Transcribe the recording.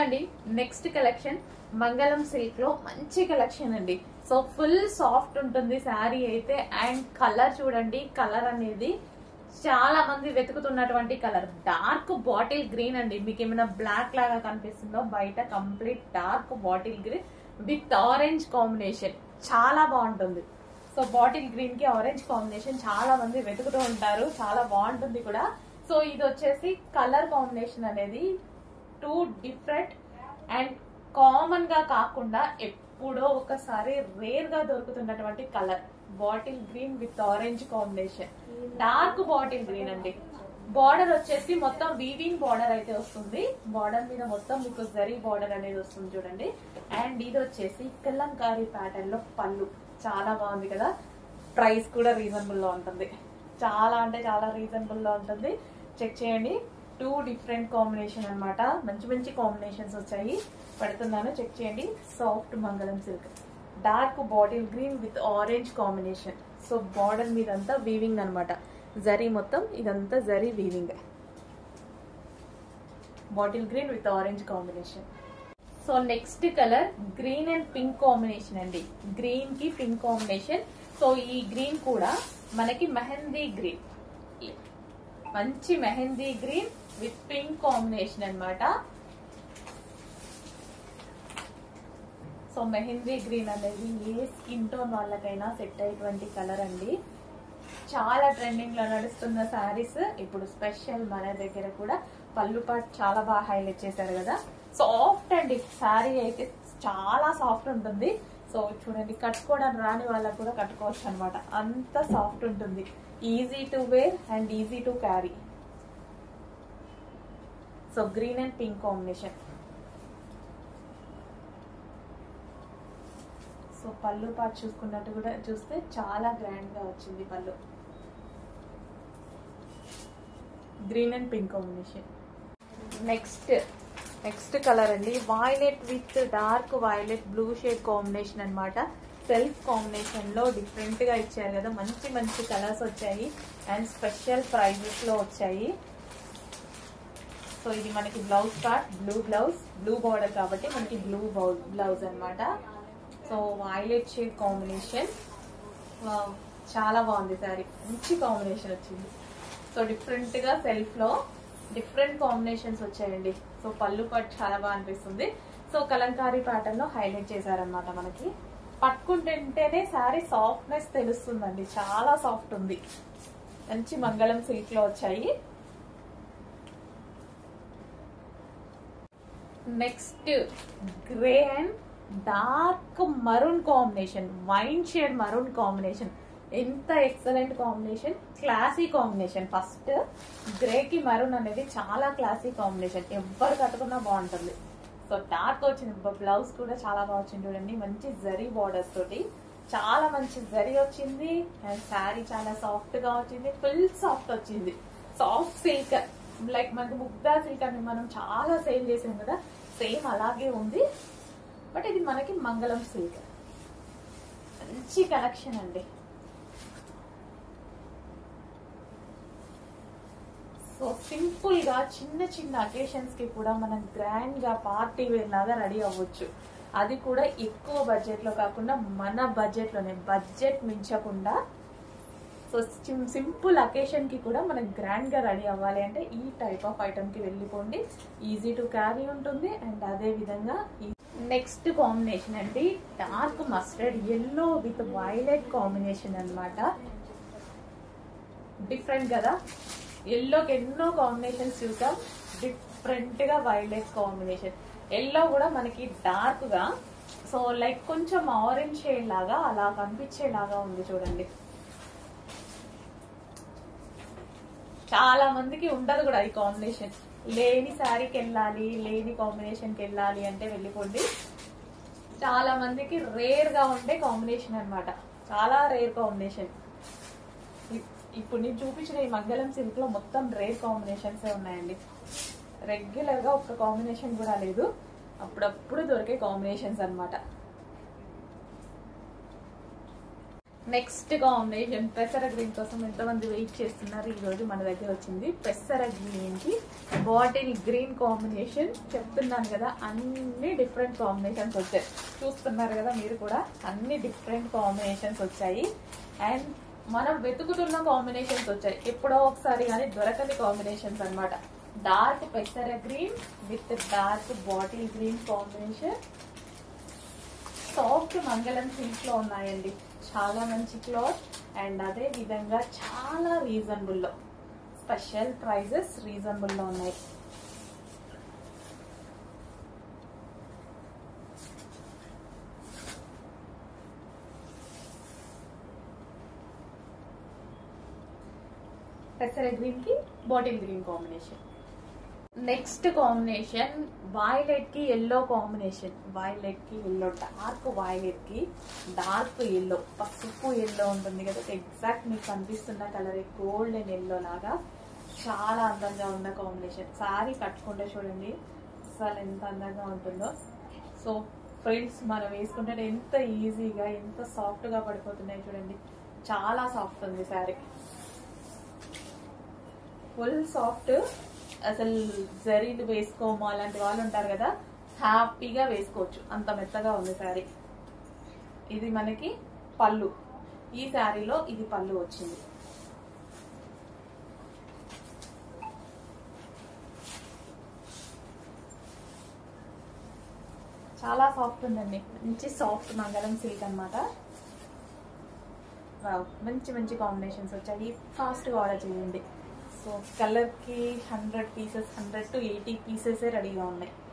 అండి next collection మంగళం silk లో మంచి కలెక్షన్ అండి. సో ఫుల్ సాఫ్ట్ ఉంటుంది శారీ అయితే. అండ్ కలర్ చూడండి, కలర్ అనేది చాలా మంది వెతుకుతున్నటువంటి కలర్ డార్క్ బాటిల్ గ్రీన్ అండి. మీకు ఏమైనా బ్లాక్ లాగా కనిపిస్తుందో బయట complete dark bottle green with orange combination చాలా బాగుంటుంది. సో బాటిల్ గ్రీన్ కి ఆరెంజ్ కాంబినేషన్ చాలా మంది వెతుకుతూ ఉంటారు, చాలా బాగుంటుంది కూడా. సో ఇది వచ్చేసి కలర్ కాంబినేషన్ అనేది టూ డిఫరెంట్ అండ్ కామన్ గా కాకుండా ఎప్పుడో ఒకసారి రేర్ గా దొరుకుతున్నటువంటి colour bottle green with orange combination. Dark bottle green అండి. బార్డర్ వచ్చేసి మొత్తం వీవింగ్ బార్డర్ అయితే వస్తుంది. బార్డర్ మీద మొత్తం మీకు జరీ బార్డర్ అనేది వస్తుంది చూడండి. అండ్ ఇది వచ్చేసి కలంకారీ ప్యాటర్న్ లో పళ్ళు చాలా బాగుంది కదా. ప్రైస్ కూడా రీజనబుల్ లో ఉంటుంది, చాలా అంటే చాలా రీజనబుల్ లో ఉంటుంది. చెక్ చేయండి, టూ డిఫరెంట్ కాంబినేషన్ అన్నమాట. మంచి మంచి కాంబినేషన్స్ వచ్చాయి, పెడుతున్నాను చెక్ చేయండి. సాఫ్ట్ మంగళం silk dark bottle green with orange combination. So border మీద అంతా వీవింగ్ అనమాట, జరీ మొత్తం ఇదంతా zari weaving. Bottle green with orange combination. So next colour green and pink combination అండి. గ్రీన్ కి పింక్ కాంబినేషన్. సో ఈ గ్రీన్ కూడా మనకి మెహందీ గ్రీన్, మంచి mehndi green with pink combination అన్నమాట. సో మెహందీ గ్రీన్ అనేది ఏ స్కిన్ టోన్ వాళ్ళకైనా సెట్ అయ్యేటువంటి కలర్ అండి. చాలా ట్రెండింగ్ లో నడుస్తున్న శారీస్ ఇప్పుడు స్పెషల్ మన దగ్గర కూడా పళ్ళు పాటు చాలా బాగా హైలైట్ చేశారు కదా. సాఫ్ట్ అండి, శారీ అయితే చాలా సాఫ్ట్ ఉంటుంది. సో చూడండి, కట్టుకోవడానికి రాని వాళ్ళకు కూడా కట్టుకోవచ్చు అనమాట, అంత సాఫ్ట్ ఉంటుంది. Easy to wear and easy to carry. So green and pink combination. So పళ్ళు పాటు చూసుకున్నట్టు కూడా చూస్తే చాలా గ్రాండ్ గా వచ్చింది పళ్ళు. Green and pink combination. Next colour అండి violet with dark violet blue shade combination అన్నమాట. సెల్ఫ్ కాంబినేషన్ లో డిఫరెంట్ గా ఇచ్చారు కదా. మంచి మంచి కలర్స్ వచ్చాయి అండ్ స్పెషల్ ప్రైజెస్ లో వచ్చాయి. సో ఇది మనకి blouse part blue blouse, blue border కాబట్టి మనకి బ్లూ బ్లౌజ్ అన్నమాట. సో వైలెట్ షేడ్ కాంబినేషన్ చాలా బాగుంది శారీ, మంచి కాంబినేషన్ వచ్చింది. సో డిఫరెంట్ గా సెల్ఫ్ లో డిఫరెంట్ కాంబినేషన్స్ వచ్చాయండి. సో పళ్ళు పట్టు చాలా బాగా అనిపిస్తుంది. సో కలంకారీ ప్యాటర్న్ లో హైలైట్ చేశారనమాట. మనకి పట్టుకుంటుంటేనే శారీ సాఫ్ట్నెస్ తెలుస్తుందండి, చాలా సాఫ్ట్ ఉంది. మంచి మంగళం సిల్క్ లో వచ్చాయి. Next grey and dark maroon combination, wine shade maroon combination. ఎంత excellent combination, classy combination. First grey కి మరూన్ అనేది చాలా క్లాసీ కాంబినేషన్, ఎవరు కట్టుకున్నా బాగుంటుంది. సో డార్క్ వచ్చింది, బ్లౌజ్ కూడా చాలా బాగా వచ్చింది చూడండి. మంచి జరీ బార్డర్స్ తోటి చాలా మంచి జరీ వచ్చింది. అండ్ శారీ చాలా సాఫ్ట్ గా వచ్చింది, ఫుల్ సాఫ్ట్ వచ్చింది. సాఫ్ట్ సిల్క్, లైక్ మనకి ముగ్ధా సిల్క్ అని మనం చాలా సేల్ చేసాం కదా, సేమ్ అలాగే ఉంది. బట్ ఇది మనకి మంగళం సిల్క్. మంచి కలెక్షన్ అండి. సో సింపుల్ గా చిన్న చిన్న అకేషన్స్ కి కూడా మనం గ్రాండ్ గా పార్టీ వేర్ లాగా రెడీ అవ్వచ్చు. అది కూడా ఎక్కువ బడ్జెట్ లో కాకుండా మన బడ్జెట్ లోనే, బడ్జెట్ మించకుండా. సో సింపుల్ అకేషన్ కి కూడా మనం గ్రాండ్ గా రెడీ అవ్వాలి అంటే ఈ టైప్ ఆఫ్ ఐటమ్ కి వెళ్ళిపోండి. ఈజీ టు క్యారీ ఉంటుంది. అండ్ అదే విధంగా నెక్స్ట్ కాంబినేషన్ అండి dark mustard yellow with violet combination అన్నమాట. డిఫరెంట్ కదా, ఎల్లోకి ఎన్నో కాంబినేషన్స్ చూసాం, డిఫరెంట్ గా వైలెట్ కాంబినేషన్. ఎల్లో కూడా మనకి డార్క్ గా, సో లైక్ కొంచెం ఆరెంజ్ షేడ్ లాగా అలా కనిపించేలాగా ఉంది చూడండి. చాలా మందికి ఉండదు కూడా ఈ కాంబినేషన్. లేని శారీకి వెళ్ళాలి, లేని కాంబినేషన్కి వెళ్ళాలి అంటే వెళ్ళిపోండి. చాలా మందికి రేర్ గా ఉండే కాంబినేషన్ అన్నమాట, చాలా రేర్ కాంబినేషన్. ఇప్పుడు నేను చూపించిన ఈ మంగళం సిల్క్ లో మొత్తం రేర్ కాంబినేషన్స్ ఉన్నాయండి. రెగ్యులర్ గా ఒక్క కాంబినేషన్ కూడా లేదు, అప్పుడప్పుడు దొరికే కాంబినేషన్స్ అన్నమాట. నెక్స్ట్ కాంబినేషన్ పెసర గ్రీన్ కోసం ఎంతమంది వెయిట్ చేస్తున్నారు. ఈ రోజు మన దగ్గర వచ్చింది పెసర గ్రీన్ కి బాటిల్ గ్రీన్ కాంబినేషన్. చెప్తున్నాను కదా అన్ని డిఫరెంట్ కాంబినేషన్స్ వచ్చాయి. చూస్తున్నారు కదా మీరు కూడా అన్ని డిఫరెంట్ కాంబినేషన్స్ వచ్చాయి. అండ్ మనం వెతుకుతున్న కాంబినేషన్స్ వచ్చాయి. ఎప్పుడో ఒకసారి కానీ దొరకని కాంబినేషన్స్ అన్నమాట. డార్క్ పెసర green with dark bottle green combination. Soft మంగళం సిల్క్ లో ఉన్నాయండి. చాలా మంచి క్లాత్ అండ్ అదే విధంగా చాలా రీజనబుల్ లో, స్పెషల్ ప్రైజెస్ రీజనబుల్ లో ఉన్నాయి. పెసర గ్రీన్ కి bottle green combination. Next combination violet కి ఎల్లో కాంబినేషన్. వైలెట్ కి ఎల్లో, డార్క్ వైలెట్ కి డార్క్ ఎల్లో, పసుపు ఎల్లో ఉంటుంది కదా, ఎగ్జాక్ట్ మీకు కనిపిస్తున్న కలర్ గోల్డెన్ ఎల్లో లాగా చాలా అందంగా ఉన్న కాంబినేషన్. సారీ కట్టుకుంటే చూడండి అసలు ఎంత అందంగా ఉంటుందో. సో ఫ్రిల్స్ మనం వేసుకుంటే ఎంత ఈజీగా ఎంత సాఫ్ట్ గా పడిపోతున్నాయి చూడండి. చాలా సాఫ్ట్ ఉంది సారీ, ఫుల్ సాఫ్ట్. అసలు జరీలు వేసుకోము అలాంటి వాళ్ళు ఉంటారు కదా, హ్యాపీగా వేసుకోవచ్చు, అంత మెత్తగా ఉంది శారీ. ఇది మనకి పళ్ళు. ఈ శారీలో ఇది పళ్ళు వచ్చింది. చాలా సాఫ్ట్ ఉందండి, మంచి సాఫ్ట్ మంగళం సిల్క్ అనమాట. మంచి మంచి కాంబినేషన్స్ వచ్చాయి. ఫాస్ట్గా ఆర్డర్ చేయండి. సో కలర్కి 100 పీసెస్, 100 to 80 పీసెసే రెడీగా ఉన్నాయి.